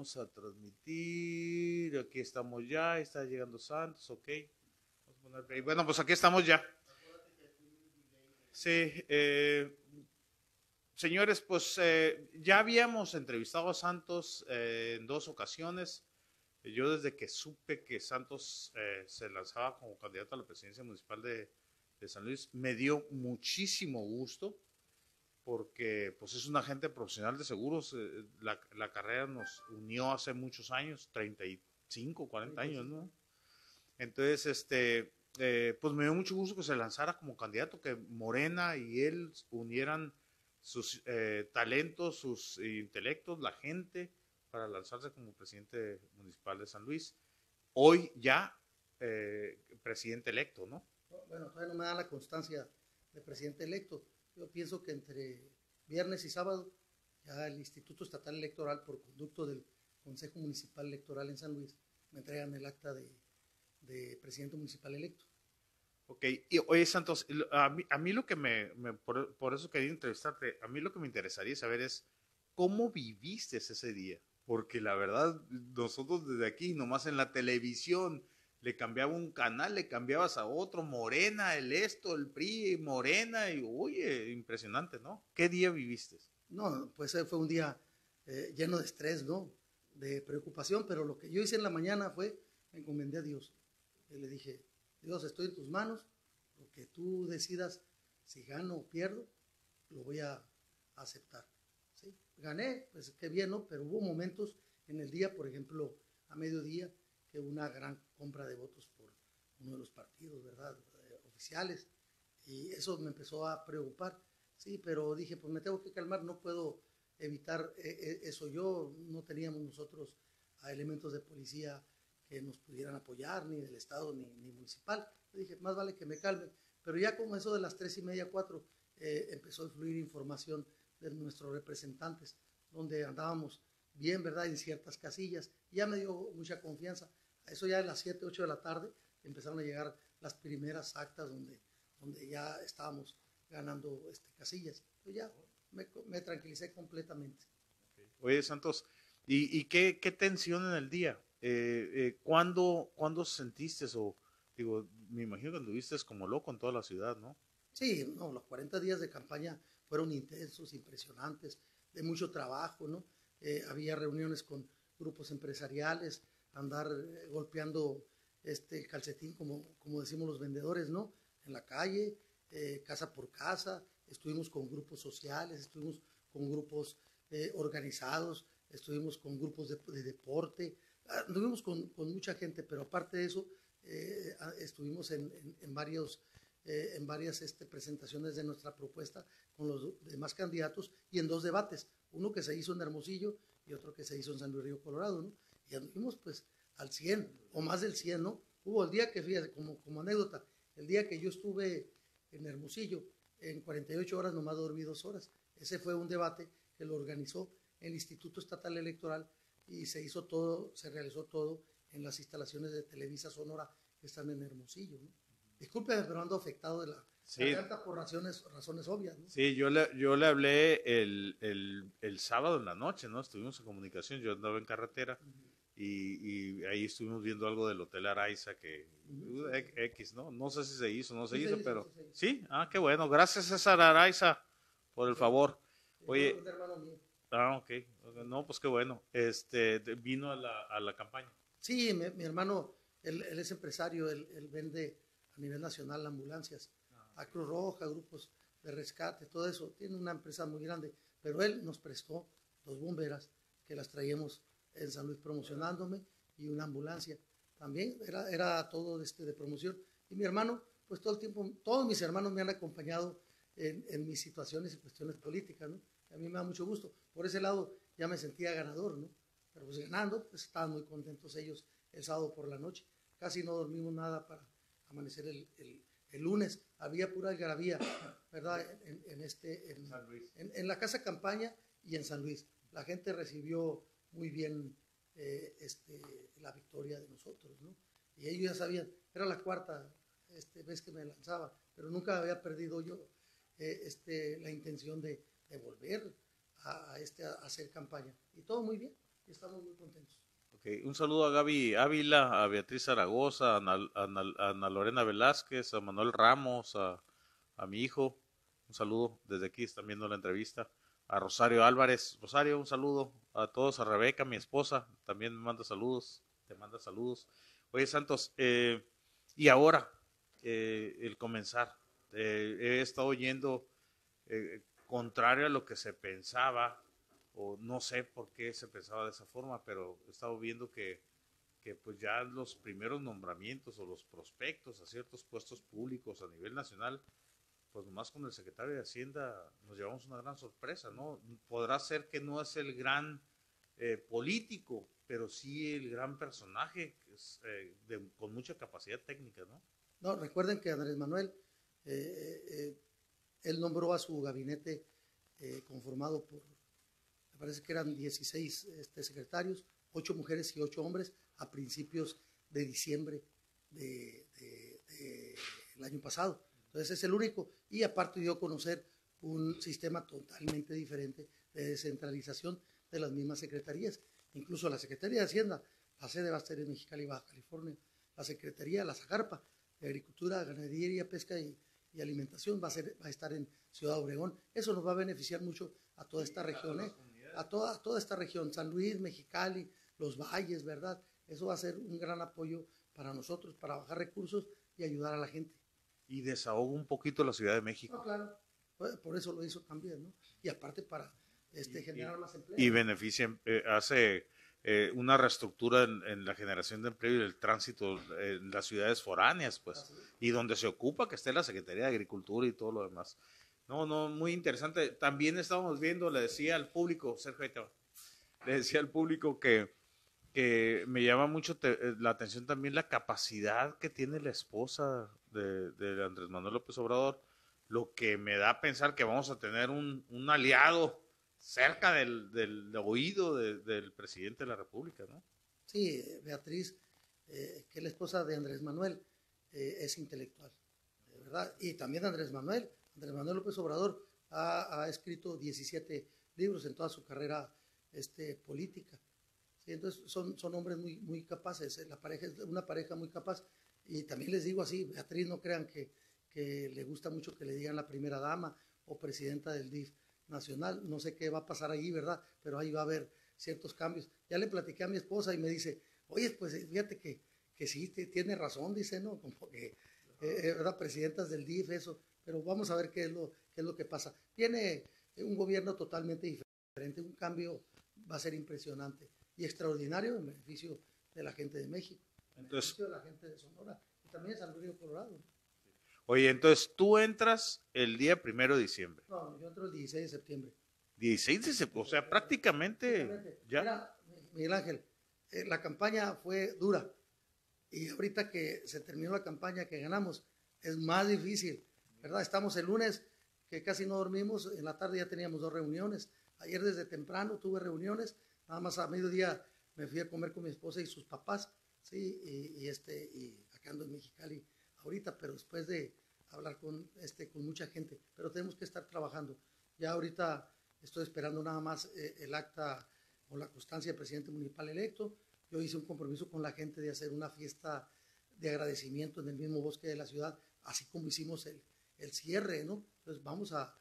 vamos a transmitir. Aquí estamos ya, está llegando Santos, ok. Vamos a poner play. Bueno, pues aquí estamos ya. Sí, señores, pues ya habíamos entrevistado a Santos en 2 ocasiones. Yo desde que supe que Santos se lanzaba como candidato a la presidencia municipal de San Luis, me dio muchísimo gusto porque pues es un agente profesional de seguros. La carrera nos unió hace muchos años, 35, 40 años, ¿no? Entonces, pues me dio mucho gusto que se lanzara como candidato, que Morena y él unieran sus talentos, sus intelectos, la gente, para lanzarse como presidente municipal de San Luis. Hoy ya presidente electo, ¿no? Bueno, todavía no me da la constancia de presidente electo. Yo pienso que entre viernes y sábado ya el Instituto Estatal Electoral, por conducto del Consejo Municipal Electoral en San Luis, me entregan el acta de presidente municipal electo. Ok, y oye Santos, a mí lo que por eso quería entrevistarte, a mí lo que me interesaría saber es cómo viviste ese día, porque la verdad, nosotros desde aquí, nomás en la televisión, le cambiaba un canal, le cambiabas a otro, Morena, el PRI, Morena, y oye, impresionante, ¿no? ¿Qué día viviste? No, pues fue un día lleno de estrés, ¿no? De preocupación, pero lo que yo hice en la mañana fue, me encomendé a Dios. Y le dije, Dios, estoy en tus manos, lo que tú decidas, si gano o pierdo, lo voy a aceptar. ¿Sí? Gané, pues qué bien, ¿no? Pero hubo momentos en el día, por ejemplo, a mediodía, que hubo una gran compra de votos por uno de los partidos, ¿verdad? Oficiales, y eso me empezó a preocupar. Sí, pero dije, pues me tengo que calmar, no puedo evitar eso. Yo no teníamos nosotros a elementos de policía que nos pudieran apoyar, ni del Estado, ni municipal. Yo dije, más vale que me calme. Pero ya como eso de las 3:30, 4, empezó a fluir información de nuestros representantes, donde andábamos bien, ¿verdad?, en ciertas casillas. Y ya me dio mucha confianza. A eso ya de las 7, 8 de la tarde empezaron a llegar las primeras actas donde ya estábamos ganando casillas. Pues ya me tranquilicé completamente. Okay. Oye, Santos, ¿y qué tensión en el día? ¿Cuándo sentiste o digo, me imagino que anduviste como loco en toda la ciudad, ¿no? Sí, no, los 40 días de campaña fueron intensos, impresionantes, de mucho trabajo, ¿no? Había reuniones con grupos empresariales, andar golpeando el calcetín, como decimos los vendedores, ¿no? En la calle, casa por casa, estuvimos con grupos sociales, estuvimos con grupos organizados, estuvimos con grupos de deporte, estuvimos con mucha gente, pero aparte de eso, estuvimos en varias presentaciones de nuestra propuesta con los demás candidatos y en 2 debates, uno que se hizo en Hermosillo y otro que se hizo en San Luis Río Colorado, ¿no? Y anduvimos pues al 100 o más del 100, ¿no? Hubo el día que, fíjate, como anécdota, el día que yo estuve en Hermosillo, en 48 horas nomás dormí 2 horas. Ese fue un debate que lo organizó el Instituto Estatal Electoral y se realizó todo en las instalaciones de Televisa Sonora que están en Hermosillo, ¿no? Discúlpeme, pero ando afectado de la garganta por razones obvias, ¿no? Sí, yo le hablé el sábado en la noche, ¿no? Estuvimos en comunicación, yo andaba en carretera y ahí estuvimos viendo algo del Hotel Araiza que X, ¿no? No sé si se hizo, no se hizo, pero sí, qué bueno. Gracias César Araiza por el favor. Oye, un hermano mío. Ok, no, pues qué bueno. Vino a la campaña. Sí, mi hermano, él es empresario, él vende a nivel nacional ambulancias, a Cruz Roja, grupos de rescate, todo eso. Tiene una empresa muy grande, pero él nos prestó 2 bomberas que las traíamos en San Luis promocionándome y una ambulancia. También era todo de promoción. Y mi hermano, pues todo el tiempo, todos mis hermanos me han acompañado en mis situaciones y cuestiones políticas, ¿no? A mí me da mucho gusto. Por ese lado ya me sentía ganador, ¿no? Pero pues ganando, pues estaban muy contentos ellos el sábado por la noche. Casi no dormimos nada para amanecer el lunes. Había pura algarabía, ¿verdad? En la casa campaña y en San Luis. La gente recibió muy bien la victoria de nosotros, ¿no? Y ellos ya sabían, era la 4ª vez que me lanzaba, pero nunca había perdido yo la intención de volver a hacer campaña. Y todo muy bien. y estamos muy contentos. Okay. Un saludo a Gaby Ávila, a Beatriz Zaragoza, a Ana Lorena Velázquez, a Manuel Ramos, a mi hijo. Un saludo desde aquí, están viendo la entrevista. A Rosario Álvarez. Rosario, un saludo. A todos, a Rebeca, mi esposa, también me manda saludos. Te manda saludos. Oye, Santos, y ahora, el comenzar. He estado oyendo contrario a lo que se pensaba, o no sé por qué se pensaba de esa forma, pero he estado viendo que pues ya los primeros nombramientos o los prospectos a ciertos puestos públicos a nivel nacional, pues nomás con el secretario de Hacienda nos llevamos una gran sorpresa, ¿no? Podrá ser que no es el gran político, pero sí el gran personaje que es, con mucha capacidad técnica, ¿no? No, recuerden que Andrés Manuel, él nombró a su gabinete conformado por, me parece que eran 16 secretarios, 8 mujeres y 8 hombres a principios de diciembre del año pasado. Entonces es el único, y aparte dio a conocer un sistema totalmente diferente de descentralización de las mismas secretarías. Incluso la Secretaría de Hacienda, la sede va a estar en Mexicali, Baja California. La Secretaría, la Zagarpa, de Agricultura, Ganadería, Pesca y Alimentación va a estar en Ciudad Obregón. Eso nos va a beneficiar mucho a toda esta región, a toda esta región, San Luis, Mexicali, los valles, ¿verdad? Eso va a ser un gran apoyo para nosotros, para bajar recursos y ayudar a la gente. Y desahoga un poquito la Ciudad de México. No, claro, por eso lo hizo también, ¿no? Y aparte para generar más empleo. Y beneficia, hace una reestructura en la generación de empleo y el tránsito en las ciudades foráneas, pues, y donde se ocupa que esté la Secretaría de Agricultura y todo lo demás. No, muy interesante. También estábamos viendo, le decía al público, Sergio, le decía al público que me llama mucho la atención también la capacidad que tiene la esposa de Andrés Manuel López Obrador, lo que me da a pensar que vamos a tener un aliado cerca del oído del presidente de la República, ¿no? Sí, Beatriz, que es la esposa de Andrés Manuel, es intelectual, de verdad. Y también Andrés Manuel López Obrador ha escrito 17 libros en toda su carrera política. Sí, entonces son hombres muy capaces, la pareja es una pareja muy capaz. Y también les digo así, Beatriz, no crean que le gusta mucho que le digan la primera dama o presidenta del DIF nacional. No sé qué va a pasar allí, ¿verdad? Pero ahí va a haber ciertos cambios. Ya le platiqué a mi esposa y me dice, oye, pues fíjate que sí, tiene razón, dice, ¿no? Como que, ¿verdad? Presidentas del DIF, eso. Pero vamos a ver qué es lo que pasa. Viene un gobierno totalmente diferente, un cambio va a ser impresionante y extraordinario en beneficio de la gente de México, en beneficio de la gente de Sonora y también de San Luis Río Colorado. Oye, entonces tú entras el día 1 de diciembre. No, yo entro el 16 de septiembre. 16 de septiembre, o sea, prácticamente ya. Mira, Miguel Ángel, la campaña fue dura y ahorita que se terminó la campaña, que ganamos, es más difícil, ¿verdad? Estamos el lunes, que casi no dormimos, en la tarde ya teníamos 2 reuniones, ayer desde temprano tuve reuniones, nada más a mediodía me fui a comer con mi esposa y sus papás, ¿sí? Y acá ando en Mexicali ahorita, pero después de hablar con mucha gente, pero tenemos que estar trabajando. Ya ahorita estoy esperando nada más el acta o la constancia del presidente municipal electo. Yo hice un compromiso con la gente de hacer una fiesta de agradecimiento en el mismo bosque de la ciudad, así como hicimos el cierre, ¿no? Entonces vamos a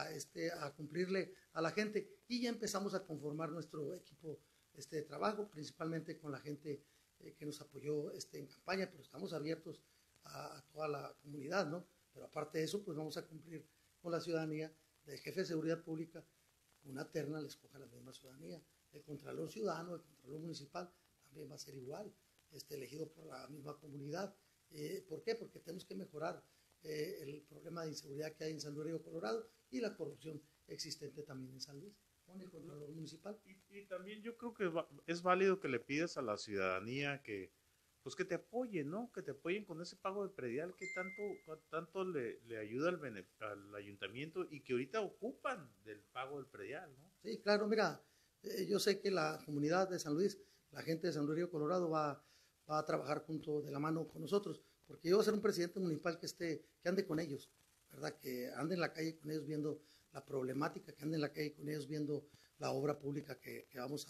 cumplirle a la gente y ya empezamos a conformar nuestro equipo de trabajo, principalmente con la gente que nos apoyó en campaña, pero estamos abiertos a toda la comunidad, ¿no? Pero aparte de eso, pues vamos a cumplir con la ciudadanía. Del jefe de seguridad pública, una terna le escoja la misma ciudadanía. El contralor ciudadano, el contralor municipal, también va a ser igual, elegido por la misma comunidad. ¿Por qué? Porque tenemos que mejorar el problema de inseguridad que hay en San Luis Río Colorado y la corrupción existente también en San Luis, con el contralor municipal. Y también yo creo que es válido que le pidas a la ciudadanía que te apoyen, ¿no? Que te apoyen con ese pago de predial que tanto le ayuda al ayuntamiento y que ahorita ocupan del pago del predial, ¿no? Sí, claro, mira, yo sé que la comunidad de San Luis, la gente de San Luis Río Colorado va a trabajar junto de la mano con nosotros, porque yo voy a ser un presidente municipal que ande con ellos, ¿verdad? Que ande en la calle con ellos viendo la problemática, que ande en la calle con ellos viendo la obra pública que vamos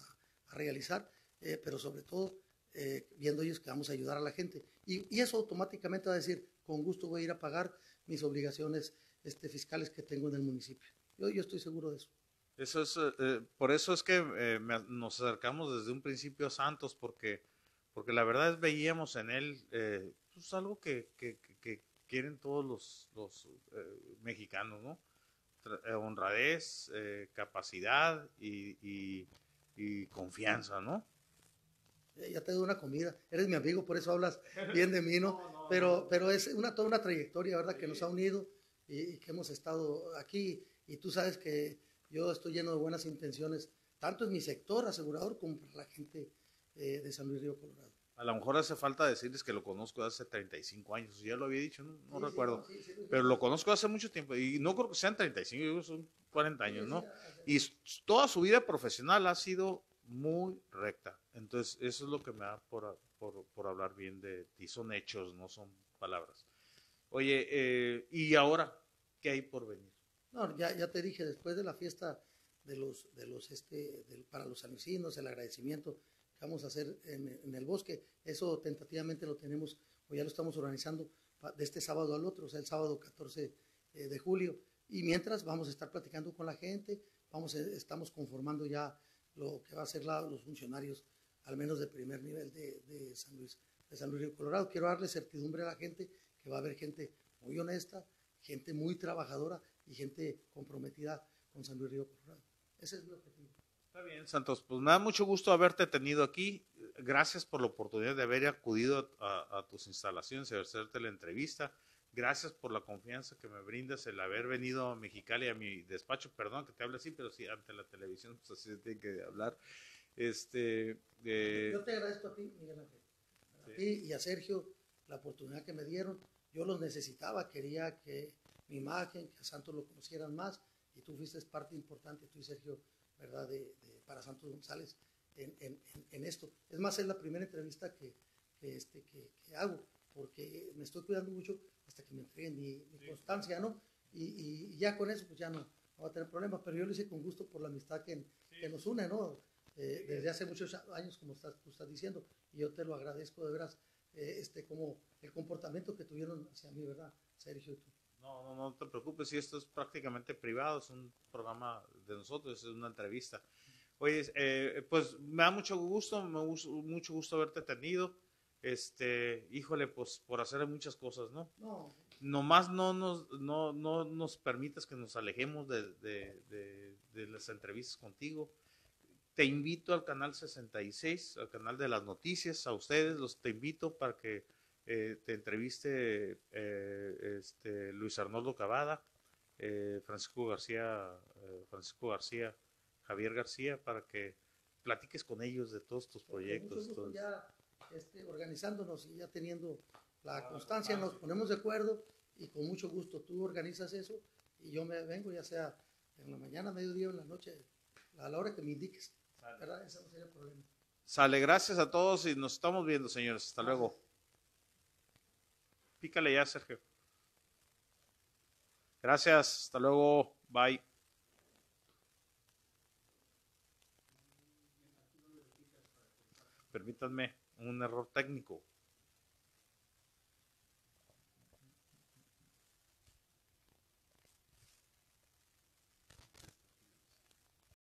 a realizar, pero sobre todo viendo ellos que vamos a ayudar a la gente. Y eso automáticamente va a decir, con gusto voy a ir a pagar mis obligaciones fiscales que tengo en el municipio. Yo estoy seguro de eso. Eso es, por eso es que nos acercamos desde un principio a Santos, porque la verdad es veíamos en él pues algo que quieren todos los mexicanos, ¿no? Honradez, capacidad y confianza, ¿no? Ya te doy una comida, eres mi amigo, por eso hablas bien de mí, ¿no? Pero es toda una trayectoria, ¿verdad? Que nos ha unido y que hemos estado aquí, y tú sabes que yo estoy lleno de buenas intenciones, tanto en mi sector asegurador como para la gente de San Luis Río Colorado. A lo mejor hace falta decirles que lo conozco hace 35 años, ya lo había dicho, no Sí, recuerdo, sí, pero lo conozco hace mucho tiempo y no creo que sean 35, yo creo que son 40 años, sí, ¿no? Y toda su vida profesional ha sido muy recta, entonces eso es lo que me da por hablar bien de ti, son hechos, no son palabras. Oye, ¿y ahora qué hay por venir? No, ya te dije, después de la fiesta para los sanluisinos, el agradecimiento que vamos a hacer en el bosque, eso tentativamente lo tenemos, o ya lo estamos organizando de este sábado al otro, o sea, el sábado 14 de julio, y mientras vamos a estar platicando con la gente, estamos conformando ya lo que va a ser los funcionarios, al menos de primer nivel de San Luis Río Colorado. Quiero darle certidumbre a la gente que va a haber gente muy honesta, gente muy trabajadora y gente comprometida con San Luis Río Colorado. Ese es mi objetivo. Está bien, Santos, pues me da mucho gusto haberte tenido aquí. Gracias por la oportunidad de haber acudido a tus instalaciones y hacerte la entrevista. Gracias por la confianza que me brindas, el haber venido a Mexicali, a mi despacho. Perdón que te hable así, pero sí, ante la televisión, pues así se tiene que hablar. Yo te agradezco a ti, Miguel Ángel, a ti y a Sergio, la oportunidad que me dieron. Yo los necesitaba, quería que mi imagen, que a Santos lo conocieran más, y tú fuiste parte importante, tú y Sergio, ¿verdad?, para Santos González en esto. Es más, es la primera entrevista que hago, porque me estoy cuidando mucho hasta que me entreguen mi constancia, ¿no? Y ya con eso, pues ya no va a tener problemas, pero yo lo hice con gusto por la amistad que nos une, ¿no? Desde hace muchos años, como tú estás diciendo, y yo te lo agradezco de veras, como el comportamiento que tuvieron hacia mí, ¿verdad, Sergio y tú? No te preocupes, si esto es prácticamente privado, es un programa de nosotros, es una entrevista. Oye, pues me da mucho gusto haberte tenido. Híjole, pues por hacer muchas cosas, ¿no? No. Nomás no nos permitas que nos alejemos de las entrevistas contigo. Te invito al canal 66, al canal de las noticias, a ustedes te invito para que te entreviste Luis Arnoldo Cavada, Francisco García, Javier García, para que platiques con ellos de todos tus proyectos. Mucho gusto, ya organizándonos y ya teniendo la constancia, nos ponemos de acuerdo y con mucho gusto tú organizas eso y yo me vengo, ya sea en la mañana, mediodía o en la noche, a la hora que me indiques. ¿Verdad? Ese no sería el problema. Sale, gracias a todos y nos estamos viendo, señores. Hasta luego. Pícale ya, Sergio. Gracias, hasta luego. Bye. Permítanme un error técnico.